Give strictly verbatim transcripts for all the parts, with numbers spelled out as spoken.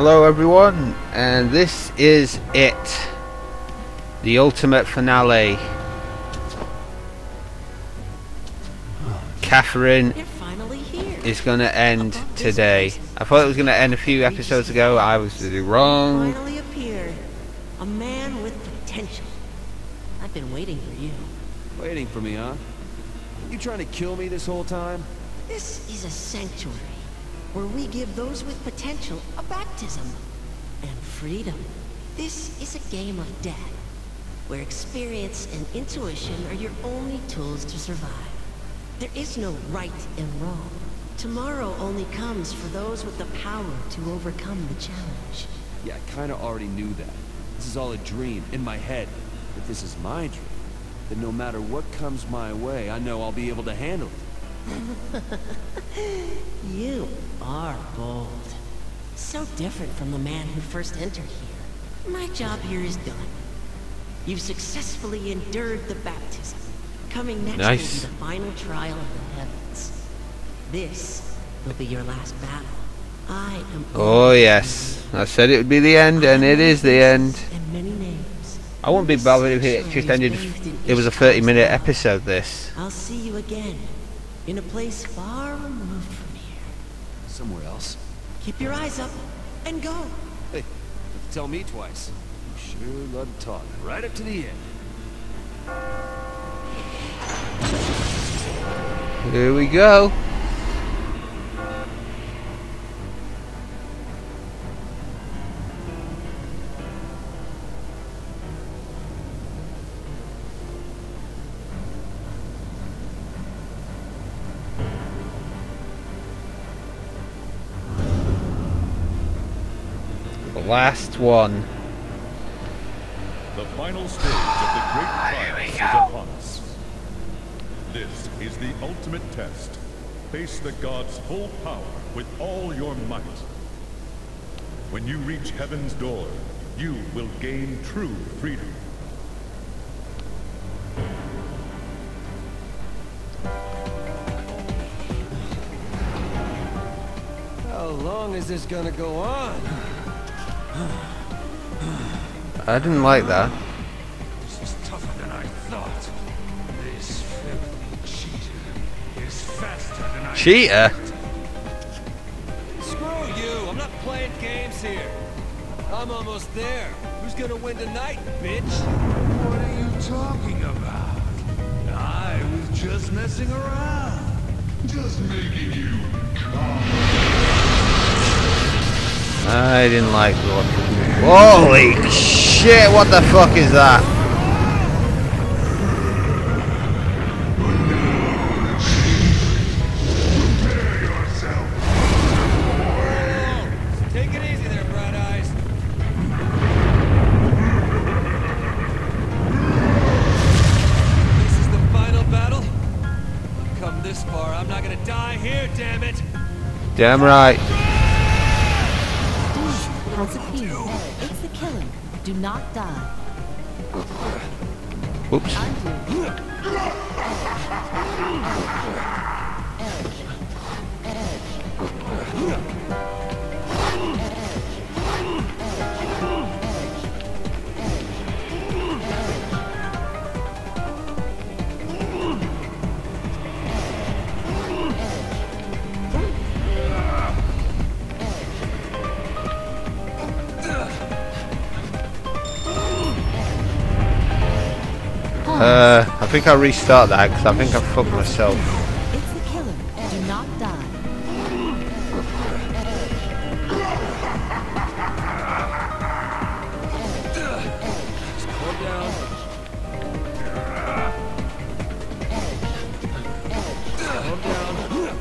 Hello everyone, and this is it. The ultimate finale. Catherine is going to end today. I thought it was going to end a few episodes ago. I was wrong. Finally appeared. A man with potential. I've been waiting for you. Waiting for me, huh? You trying to kill me this whole time? This is a sanctuary where we give those with potential a baptism and freedom. This is a game of death where experience and intuition are your only tools to survive. There is no right and wrong. Tomorrow only comes for those with the power to overcome the challenge. Yeah, I kinda already knew that. This is all a dream, in my head. If this is my dream, then no matter what comes my way, I know I'll be able to handle it. You are bold. So different from the man who first entered here. My job here is done. You've successfully endured the baptism. Coming next Nice. will be the final trial of the heavens. This will be your last battle. I am. Oh yes, I said it would be the end, and it is the end. And many names. I wouldn't be bothered if it just ended. It was a thirty minute episode. This. I'll see you again, in a place far removed from here. Somewhere else. Keep your eyes up and go. Hey, tell me twice. You sure love to talk. Right up to the end. Here we go. The last one. The final stage of the great trial is upon us. This is the ultimate test. Face the gods' full power with all your might. When you reach heaven's door, you will gain true freedom. How long is this gonna go on? I didn't like that. This is tougher than I thought. This filthy cheater is faster than I Cheater? Screw you! I'm not playing games here. I'm almost there. Who's gonna win tonight, bitch? What are you talking about? I was just messing around. Just making you I didn't like what. Holy shit! What the fuck is that? Take it easy there, Bright Eyes. This is the final battle. I've come this far. I'm not gonna die here, damn it. Damn right. Has appeared. It's the killer. Do not die. Oops. Uh, I think I'll restart that because I think I fucked myself. It's the killer. Do not die. Just calm down. Calm down.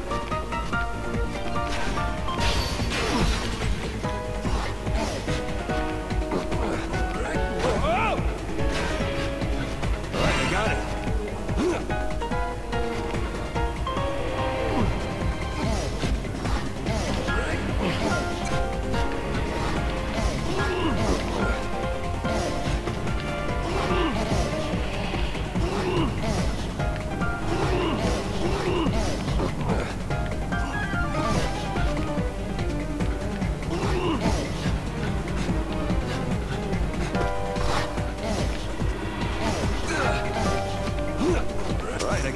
Got it.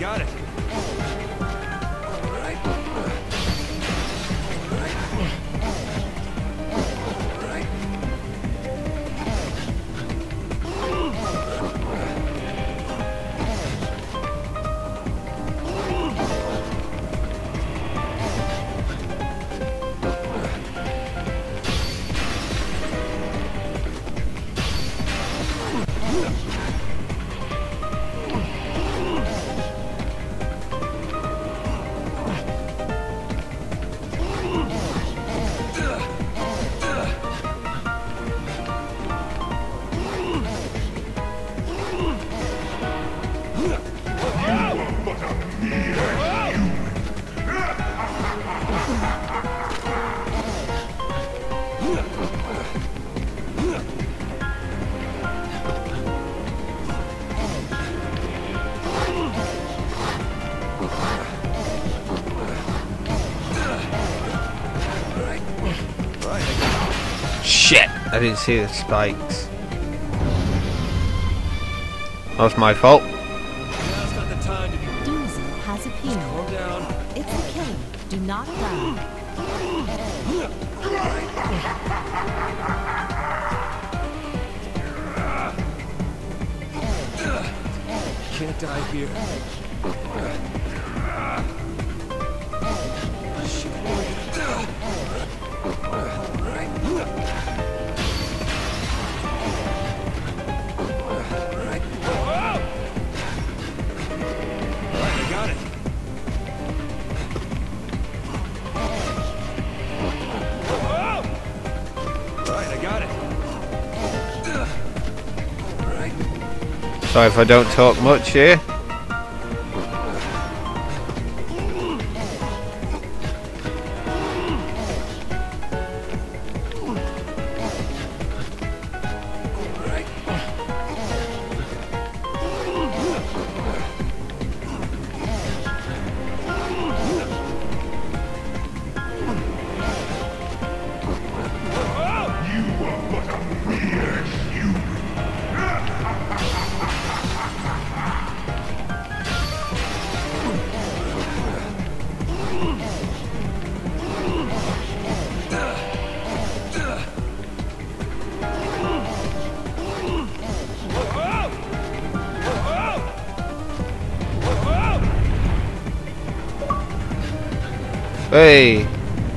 got it. Shit! I didn't see the spikes. That was my fault. Now's not the time to be. Doozy has appeared. Calm down. It's the killer. Do not die. Can't die here. I got it. Right, I got it. Sorry if I don't talk much here. Hey!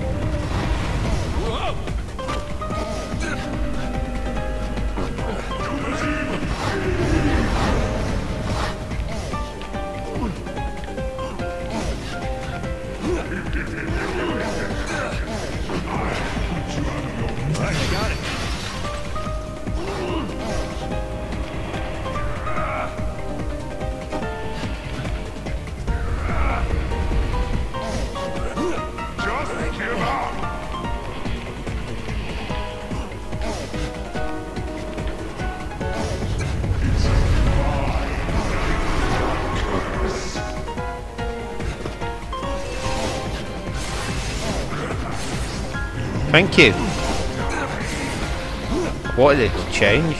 Right, I got it. Just give up! Thank you. What did it change?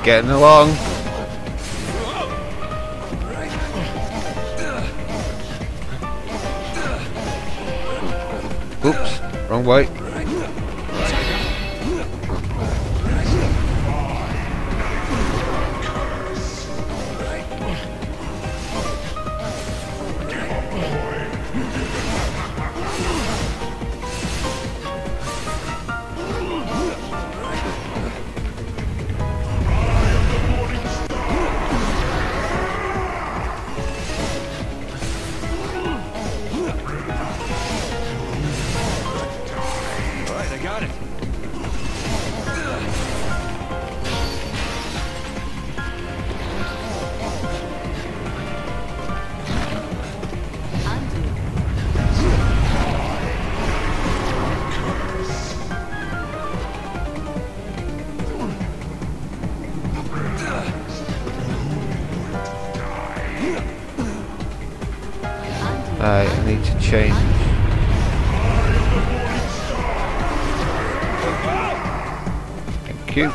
getting along. Oops, wrong way. Right, I need to change. Thank you.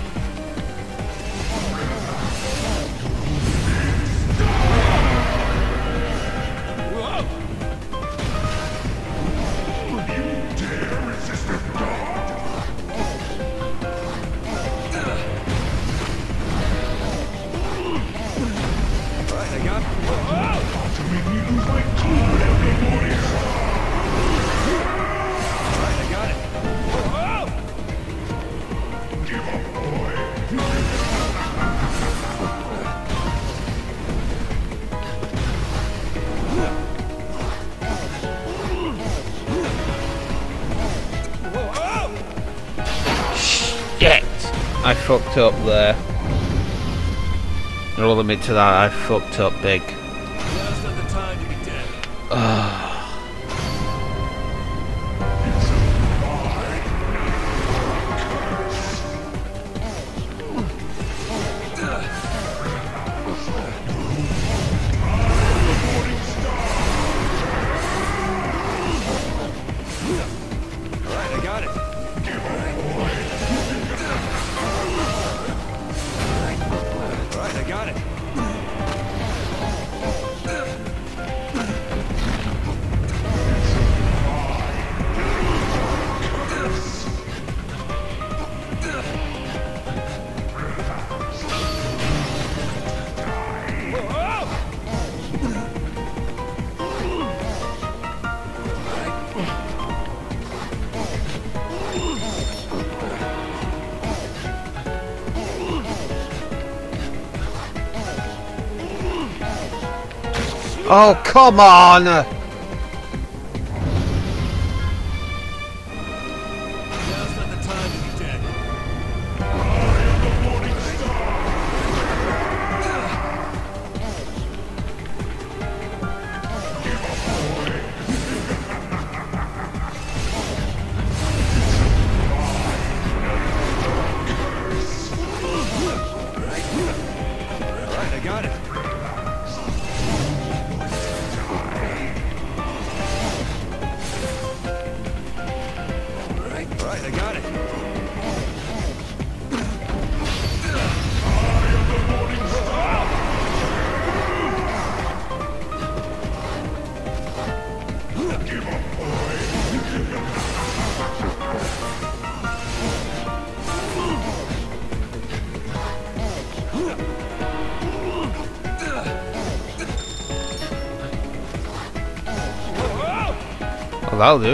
I fucked up there. I'll admit to that, I fucked up big. Now's not the time to be dead. Ugh. Alright, I got it. Alright, I got it. Oh, come on! Now's not the time to be dead. Alright, I got it. Alright, I got it. Well, that'll do.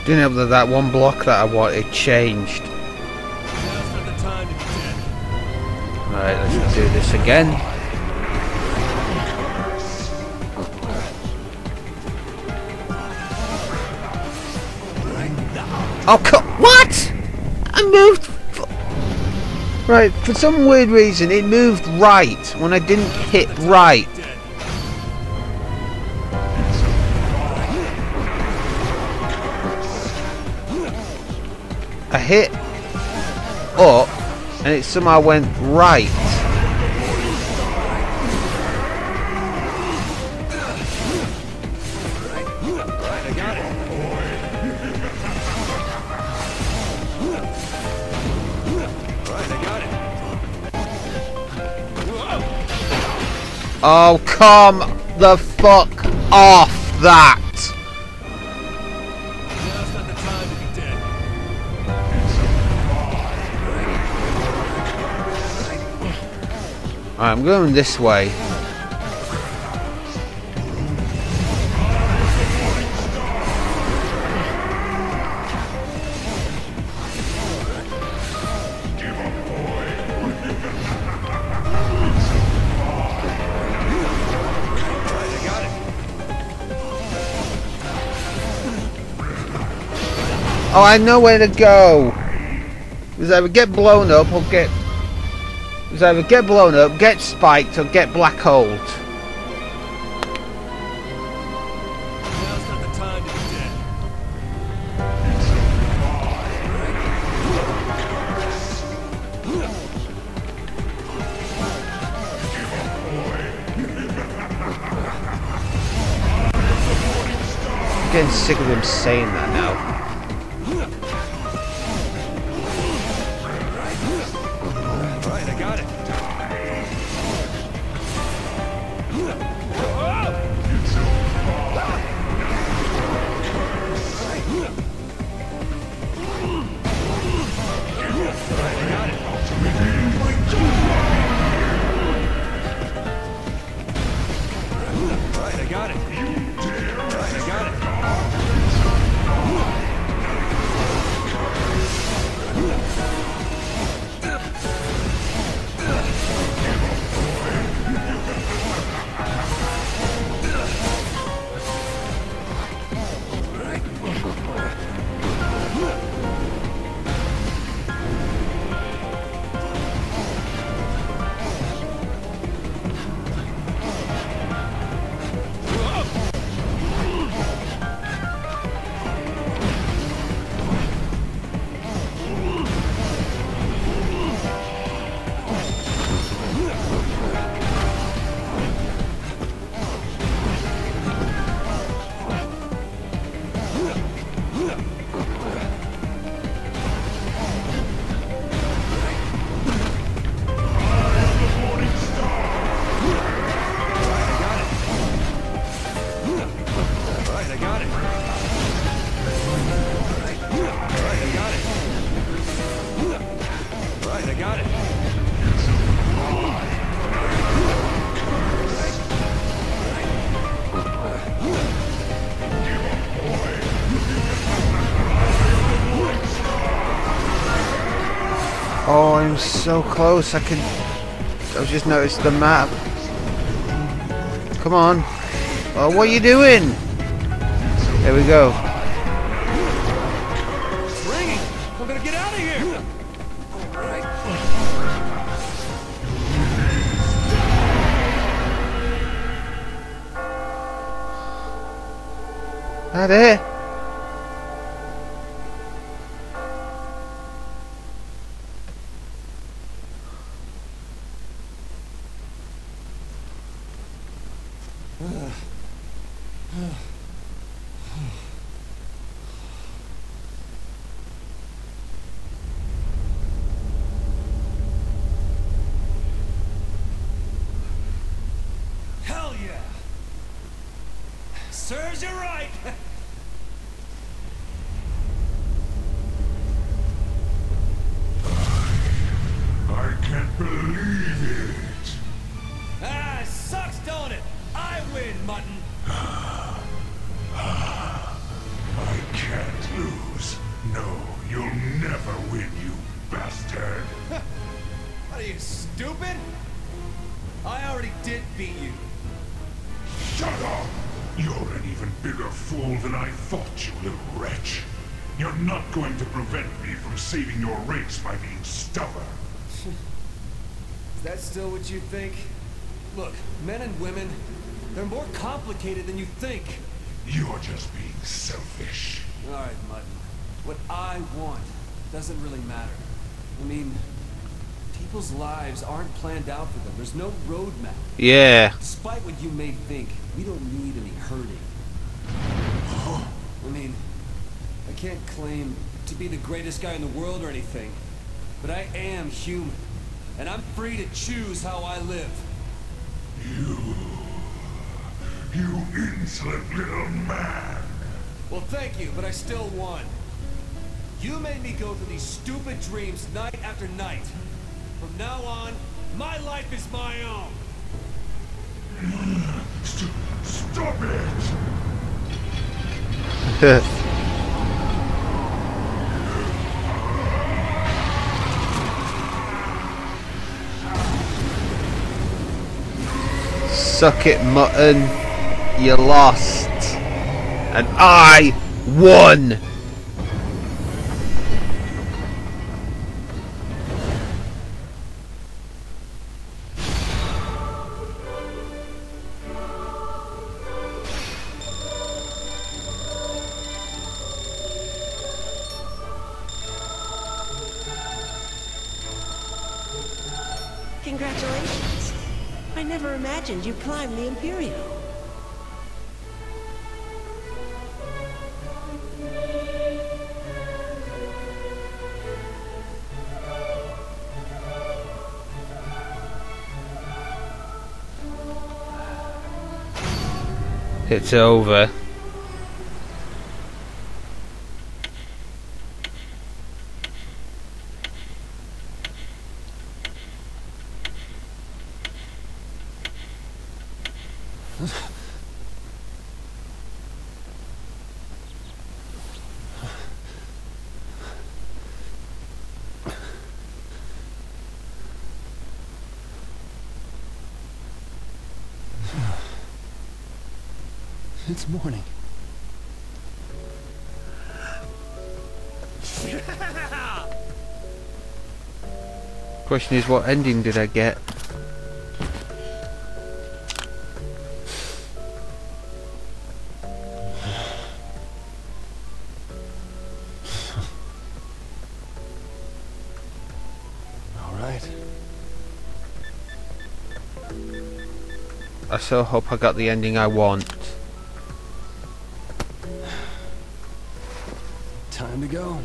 Didn't help that that one block that I wanted changed. Right, let's do this again. Oh, co- what? I moved. Right, for some weird reason, it moved right when I didn't hit right. I hit up and it somehow went right. Oh, come the fuck off that! Alright, I'm going this way. Oh, I know where to go. Because either get blown up or get... Because either get blown up, get spiked, or get black holed. Now's not the time to be dead. I'm getting sick of him saying that now. Oh, I'm so close. I can... I just noticed the map. Come on. Oh, what are you doing? There we go. It's ringing. We're gonna get out of here. That it? Hell yeah! Serves you right! I can't believe it. Ah, it sucks, don't it? I win, Mutton! I can't lose. already did beat you. Shut up! You're an even bigger fool than I thought, you little wretch. You're not going to prevent me from saving your race by being stubborn. Is that still what you think? Look, men and women, they're more complicated than you think. You're just being selfish. Alright, Mutton. What I want doesn't really matter. I mean, people's lives aren't planned out for them. There's no roadmap. Yeah. Despite what you may think, we don't need any hurting. I mean, I can't claim to be the greatest guy in the world or anything, but I am human, and I'm free to choose how I live. You... you insolent little man. Well, thank you, but I still won. You made me go through these stupid dreams night after night. From now on, my life is my own. St stop it! Suck it, Mutton. You lost. And I won! Congratulations. I never imagined you'd climb the Imperial. It's over. It's morning. Question is, what ending did I get? All right. I so hope I got the ending I want. Time to go.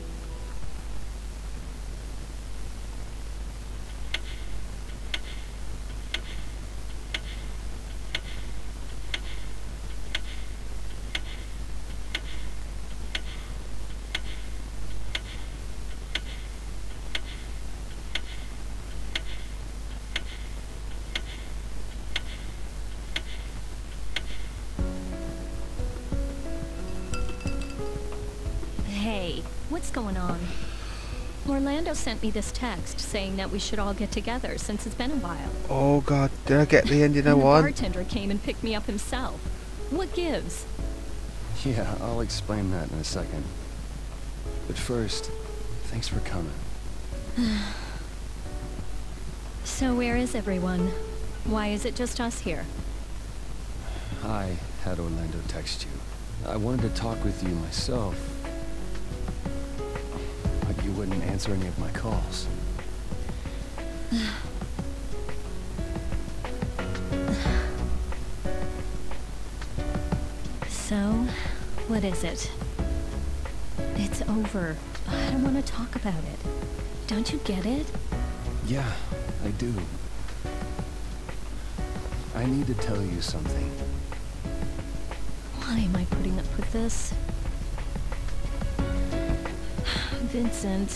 Hey, what's going on? Orlando sent me this text saying that we should all get together since it's been a while. Oh god, did I get the ending I And the want? bartender came and picked me up himself. What gives? Yeah, I'll explain that in a second. But first, thanks for coming. So where is everyone? Why is it just us here? I had Orlando text you. I wanted to talk with you myself, but you wouldn't answer any of my calls. So, what is it? It's over. I don't want to talk about it. Don't you get it? Yeah, I do. I need to tell you something. Why am I putting up with this? Vincent.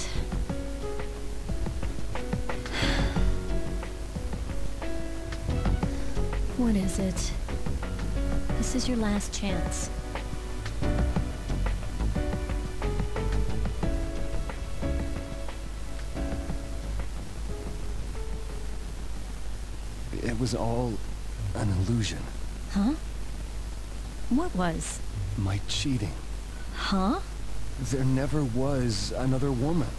What is it? This is your last chance. it was all an illusion. Huh? What was? My cheating. Huh? There never was another woman.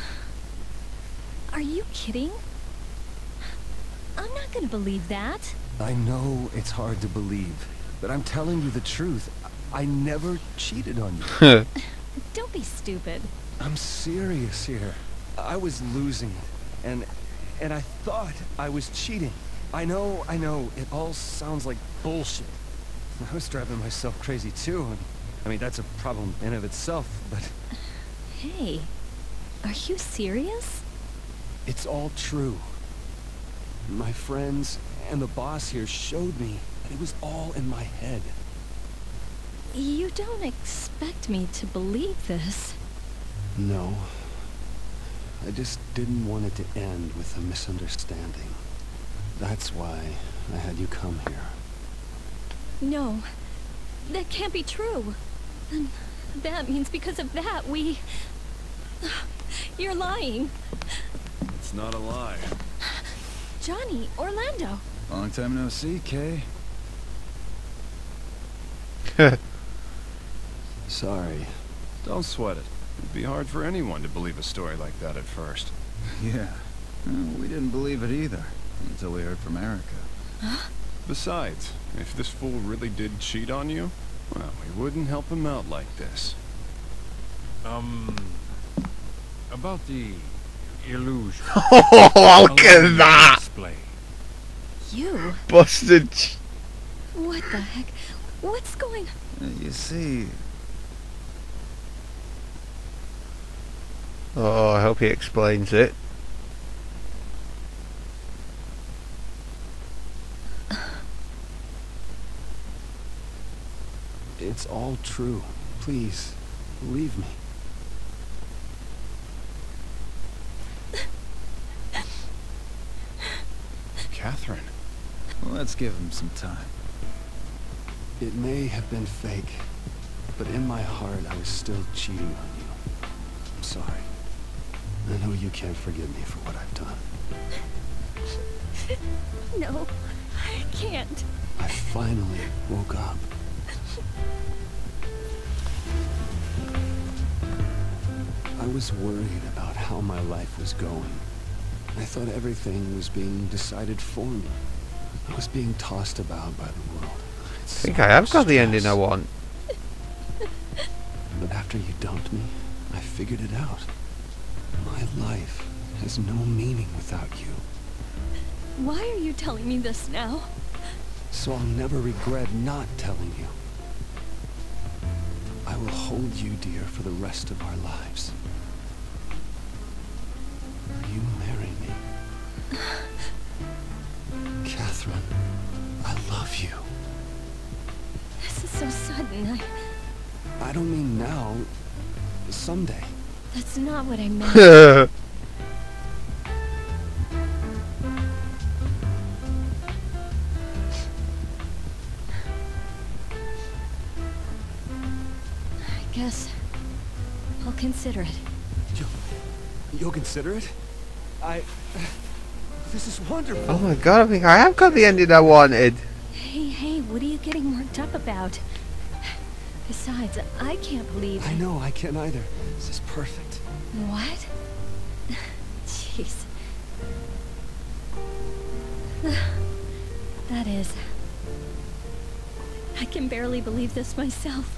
Are you kidding? I'm not gonna believe that. I know it's hard to believe, but I'm telling you the truth. I never cheated on you. Don't be stupid. I'm serious here. I was losing it, and and I thought I was cheating. I know, I know, it all sounds like bullshit. I was driving myself crazy too, and I mean, that's a problem in of itself, but... Hey, are you serious? It's all true. My friends and the boss here showed me that it was all in my head. You don't expect me to believe this. No. I just didn't want it to end with a misunderstanding. That's why I had you come here. No, that can't be true. And that means because of that, we... You're lying. It's not a lie. Johnny, Orlando. Long time no see, Kay. Sorry. Don't sweat it. It'd be hard for anyone to believe a story like that at first. Yeah. Well, we didn't believe it either, until we heard from Erica. Huh? Besides, if this fool really did cheat on you, well, we wouldn't help him out like this. Um... About the... illusion. Oh, look at that! Display. You? Busted. What the heck? What's going... Uh, you see... Oh, I hope he explains it. It's all true. Please, believe me. Catherine. Well, let's give him some time. It may have been fake, but in my heart I was still cheating on you. I'm sorry. I know you can't forgive me for what I've done. No, I can't. I finally woke up. I was worried about how my life was going. I thought everything was being decided for me. I was being tossed about by the world. I think I have got the ending I want. But after you dumped me, I figured it out. My life has no meaning without you. Why are you telling me this now? So I'll never regret not telling you. I will hold you dear for the rest of our lives. Will you marry me? Catherine, I love you. This is so sudden. I... I don't mean now. Someday. That's not what I meant. I guess I'll consider it. You'll, you'll consider it? I... This is wonderful. Oh my god, I think I have got the ending I wanted. Hey, hey, what are you getting worked up about? Besides, I can't believe... I know, I can't either. This is perfect. What? Jeez. That is... I can barely believe this myself.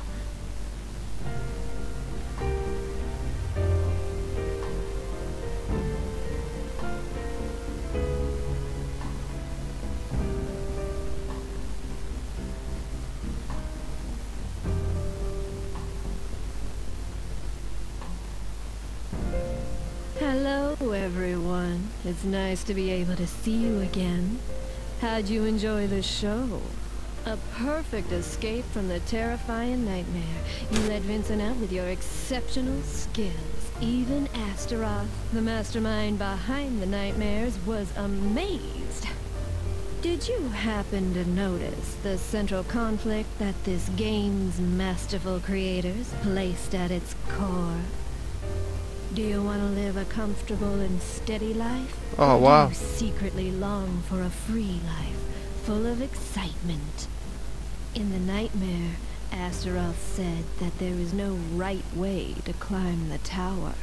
Hello, everyone. It's nice to be able to see you again. How'd you enjoy the show? A perfect escape from the terrifying nightmare. You led Vincent out with your exceptional skills. Even Astaroth, the mastermind behind the nightmares, was amazed. Did you happen to notice the central conflict that this game's masterful creators placed at its core? Do you want to live a comfortable and steady life? Oh, or wow. do you secretly long for a free life, full of excitement? In the nightmare, Astaroth said that there is no right way to climb the tower.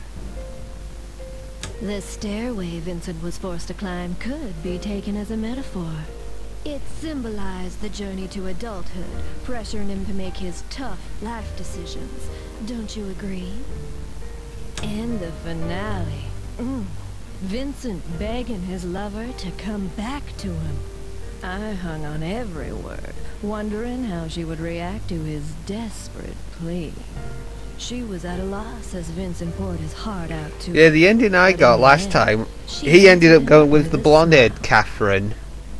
The stairway Vincent was forced to climb could be taken as a metaphor. It symbolized the journey to adulthood, pressuring him to make his tough life decisions. Don't you agree? And the finale. Mm. Vincent begging his lover to come back to him. I hung on every word, wondering how she would react to his desperate plea. She was at a loss as Vincent poured his heart out to her. Yeah, the ending I got last time, he ended up going with the blonde-haired Catherine.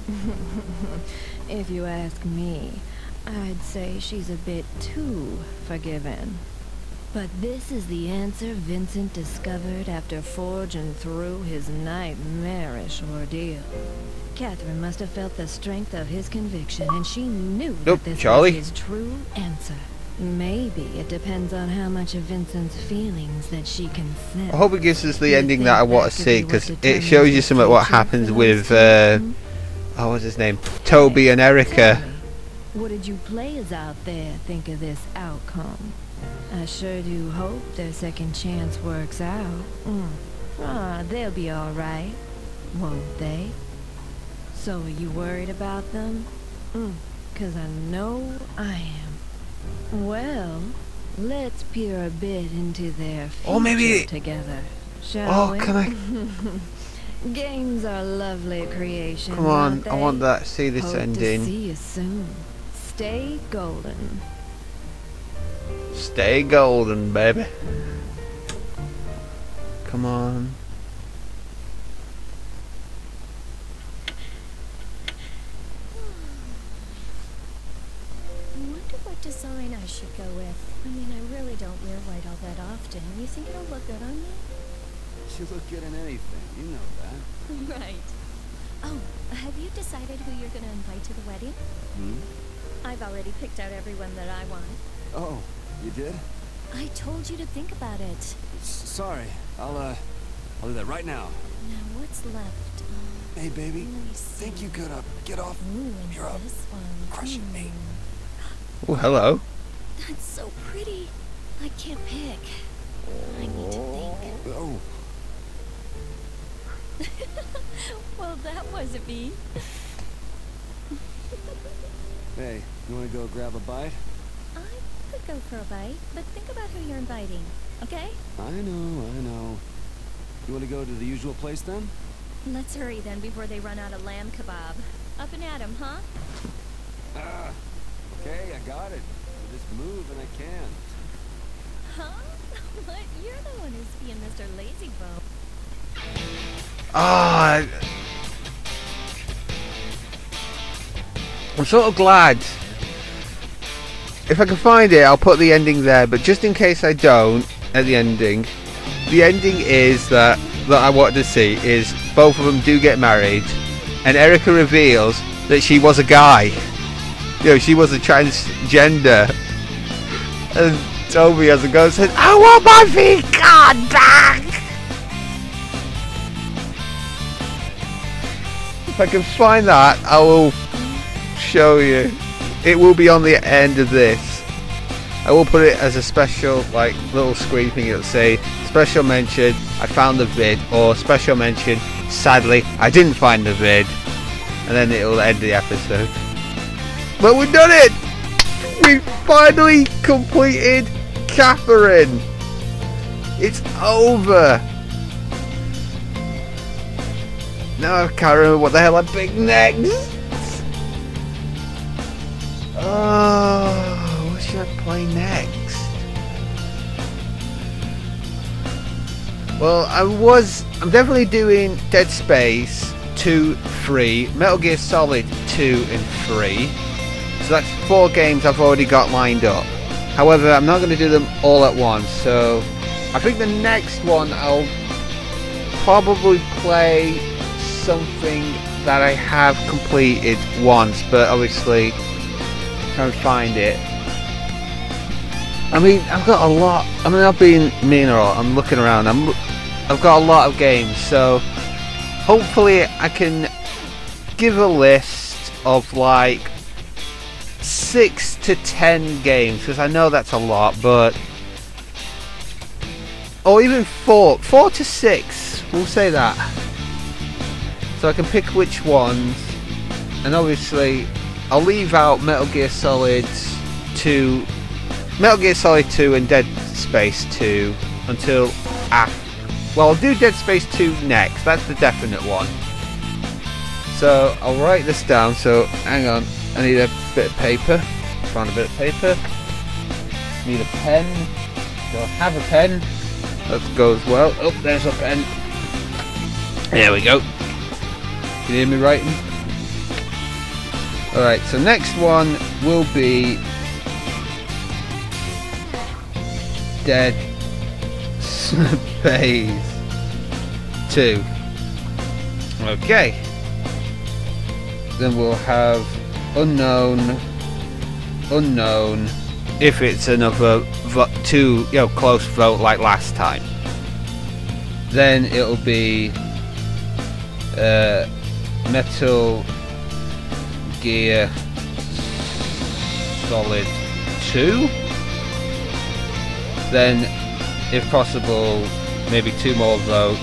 If you ask me, I'd say she's a bit too forgiving. But this is the answer Vincent discovered after forging through his nightmarish ordeal. Catherine must have felt the strength of his conviction, and she knew Nope, that this Charlie. was his true answer. Maybe it depends on how much of Vincent's feelings that she can sense. I hope it gives us the ending that I want to see, because it determines shows you the some of what future happens for with, those uh, oh, what's his name? Toby and Erica. What did you players out there think of this outcome? I sure do hope their second chance works out. Mm. Ah, they'll be alright, won't they? So are you worried about them? Mm, 'cause I know I am. Well, let's peer a bit into their future Oh, maybe- together, shall Oh, we? can I? Games are lovely creations. Come on, aren't I want they? that. See this Hope to ending. see you soon. Stay golden. Stay golden, baby. Come on. I wonder what design I should go with. I mean, I really don't wear white all that often. You think it'll look good on me? You look good in anything, you know that. Right. Oh, have you decided who you're gonna invite to the wedding? Hmm? I've already picked out everyone that I want. Oh, you did? I told you to think about it. S sorry. I'll, uh, I'll do that right now. Now, what's left? Um, Hey, baby. let me see. Think you could, uh, get off? Ooh, and You're up. this one. Crushing me. Oh, hello. That's so pretty. I can't pick. I need to think. Oh. Well, that wasn't me. Hey, you wanna go grab a bite? I could go for a bite, but think about who you're inviting, okay? I know, I know. You wanna go to the usual place then? Let's hurry then before they run out of lamb kebab. Up and at 'em, huh? Ah, okay, I got it. I just move and I can. Huh? What? You're the one who's being Mister Lazy Bone. Ah, I'm sort of glad. If I can find it, I'll put the ending there. But just in case I don't, at the ending, the ending is that that I wanted to see is both of them do get married, and Erica reveals that she was a guy. You know, she was a transgender, and Toby has a go and said, "I want my V-card back." If I can find that, I will show you. It will be on the end of this. I will put it as a special, like, little screen thing. It'll say special mention, I found the vid, or special mention, sadly I didn't find the vid, and then it'll end the episode. But we've done it! We finally completed Catherine. It's over. Now I can't remember what the hell I picked next. Oh, what should I play next? Well, I was, I'm definitely doing Dead Space two, three, Metal Gear Solid two and three. So that's four games I've already got lined up. However, I'm not going to do them all at once. So I think the next one I'll probably play something that I have completed once, but obviously try and find it. I mean, I've got a lot. I mean, I've been mean a lot. I'm looking around. I'm. I've got a lot of games, so hopefully I can give a list of like six to ten games, because I know that's a lot, but or even four, four to six. We'll say that. So I can pick which ones, and obviously I'll leave out Metal Gear Solid two. Metal Gear Solid two and Dead Space two until after. Well, I'll do Dead Space two next. That's the definite one. So I'll write this down. So hang on, I need a bit of paper. Found a bit of paper. Need a pen. Do I have a pen? That goes well. Oh, there's a pen. There we go. Can you hear me writing? Alright, so next one will be Dead Space two. Okay. Then we'll have Unknown, Unknown, if it's another vo two, you know, close vote like last time. Then it'll be uh, Metal Gear Solid two. Then, if possible, maybe two more votes.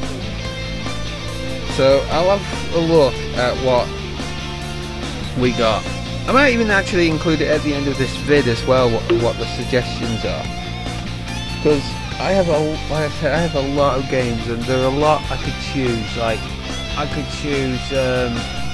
So I'll have a look at what we got. I might even actually include it at the end of this vid as well, what, what the suggestions are. Because I have a, like I said, I have a lot of games, and there are a lot I could choose. Like, I could choose, um,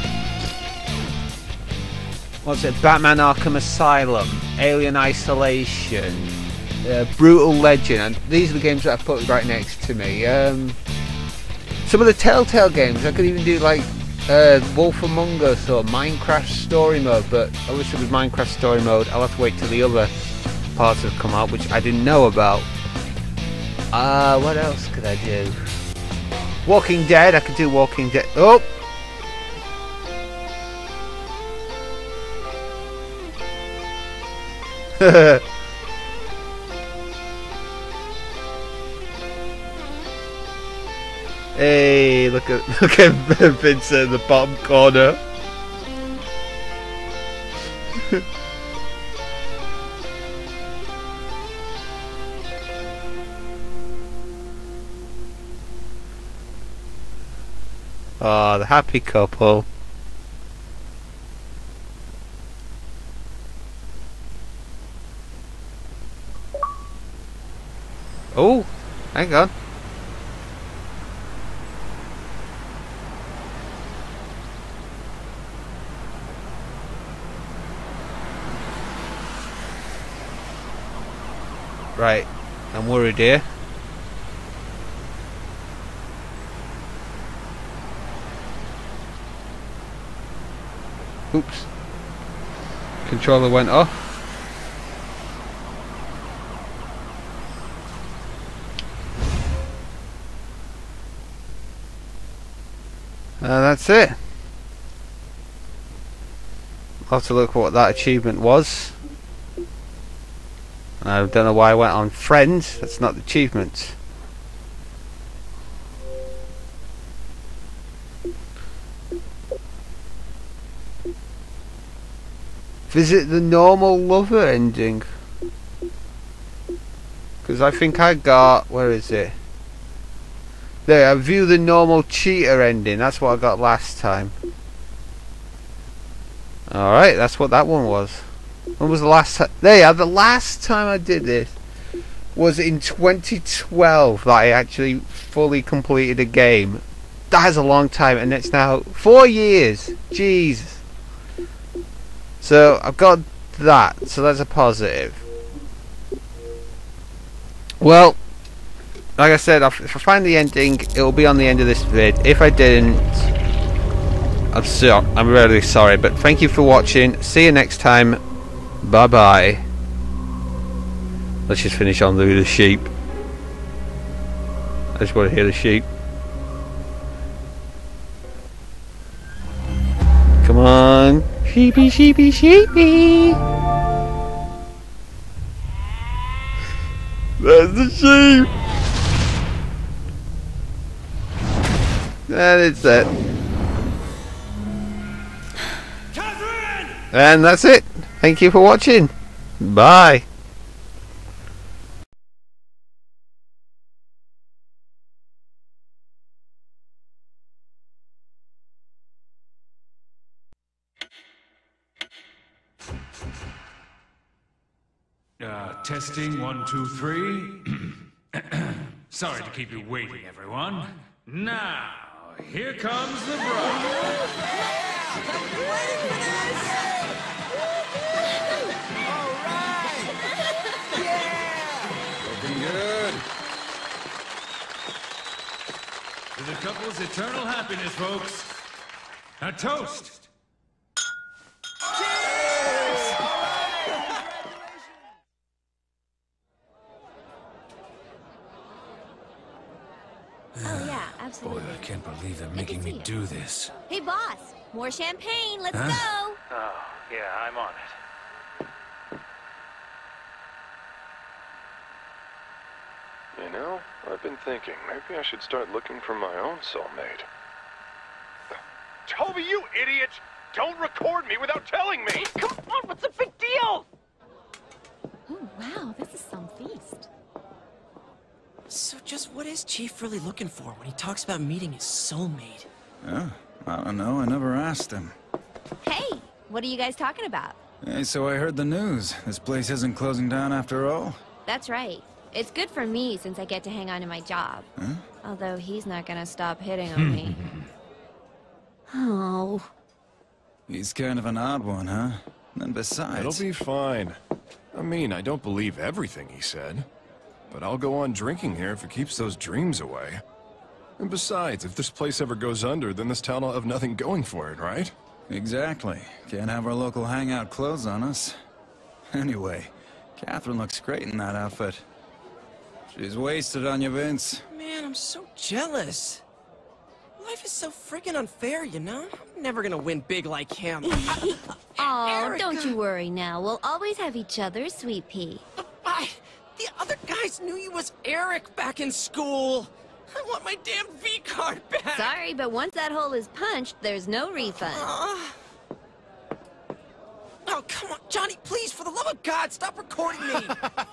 what's it, Batman Arkham Asylum, Alien Isolation, Uh, Brutal Legend, and these are the games that I put right next to me. Um, some of the Telltale games, I could even do like uh, Wolf Among Us or Minecraft Story Mode, but obviously with Minecraft Story Mode I'll have to wait till the other parts have come out, which I didn't know about. Uh, what else could I do? Walking Dead, I could do Walking Dead. Oh! Hey, look at look at Vincent in the bottom corner. Oh, the happy couple. Oh, hang on. Right, I'm worried here. Oops. Controller went off. And that's it. I'll have to look what that achievement was. I don't know why I went on friends. That's not the achievement. Visit the normal lover ending. Because I think I got... Where is it? There, I view the normal cheater ending. That's what I got last time. Alright, that's what that one was. When was the last time? There you are, the last time I did this was in twenty twelve that I actually fully completed a game. That is a long time, and it's now four years. Jeez. So I've got that, so that's a positive. Well, like I said, if I find the ending, it will be on the end of this vid. If I didn't, I'm sorry. I'm really sorry, but thank you for watching. See you next time. Bye bye. Let's just finish on with the sheep. I just want to hear the sheep. Come on. Sheepy, sheepy, sheepy. the sheep! And it's it. Catherine! And that's it. Thank you for watching. Bye. Uh, testing, one, two, three. Sorry to keep you waiting, everyone. Now, here comes the bride. Looking good. To the couple's eternal happiness, folks. A toast. Oh, yeah, absolutely. Boy, I can't believe they're making me do this. Hey, boss, more champagne. Let's Huh? go. Oh, yeah, I'm on it. You know, I've been thinking, maybe I should start looking for my own soulmate. Toby, you idiot! Don't record me without telling me! Come on, what's the big deal? Oh, wow, this is some feast. So just what is Chief really looking for when he talks about meeting his soulmate? Yeah, I don't know. I never asked him. Hey, what are you guys talking about? Hey, so I heard the news. This place isn't closing down after all? That's right. It's good for me since I get to hang on to my job. Huh? Although he's not gonna stop hitting on me. Oh. He's kind of an odd one, huh? And besides... It'll be fine. I mean, I don't believe everything he said. But I'll go on drinking here if it keeps those dreams away. And besides, if this place ever goes under, then this town will have nothing going for it, right? Exactly. Can't have our local hangout close on us. Anyway, Catherine looks great in that outfit. She's wasted on you, Vince. Man, I'm so jealous. Life is so friggin' unfair, you know? I'm never gonna win big like him. Oh, Erica. don't you worry now. We'll always have each other, sweet pea. I, the other guys knew you was Eric back in school. I want my damn V-card back. Sorry, but once that hole is punched, there's no refund. Uh, oh, come on, Johnny, please, for the love of God, stop recording me.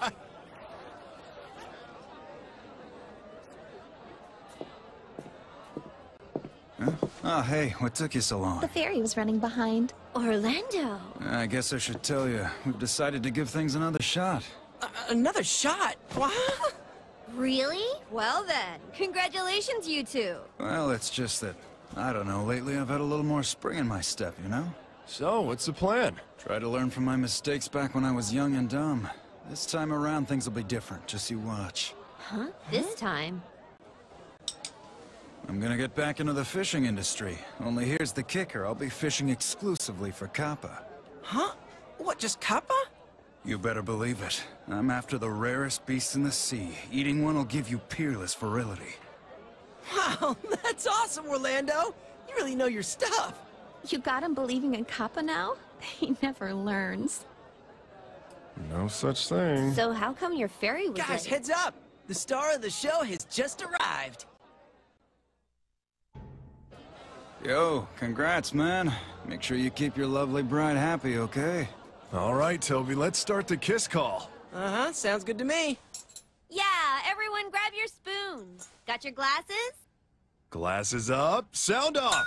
Huh? Oh, hey, what took you so long? The ferry was running behind. Orlando. I guess I should tell you, we've decided to give things another shot. Uh, another shot? What? Really? Well then, congratulations, you two. Well, it's just that, I don't know, lately I've had a little more spring in my step, you know? So, what's the plan? Try to learn from my mistakes back when I was young and dumb. This time around, things will be different, just you watch. Huh? This time? I'm gonna get back into the fishing industry. Only here's the kicker, I'll be fishing exclusively for Kappa. Huh? What, just Kappa? You better believe it. I'm after the rarest beast in the sea. Eating one will give you peerless virility. Wow, that's awesome, Orlando. You really know your stuff. You got him believing in Kappa now? He never learns. No such thing. So how come your ferry was Guys, late? heads up! The star of the show has just arrived. Yo, congrats, man. Make sure you keep your lovely bride happy, okay? All right, Toby, let's start the kiss call. Uh-huh, sounds good to me. Yeah, everyone grab your spoons. Got your glasses? Glasses up, sound off!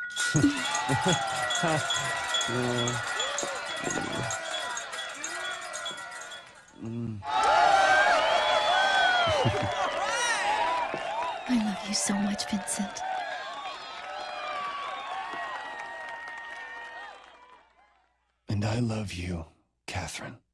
I love you so much, Vincent. And I love you, Catherine.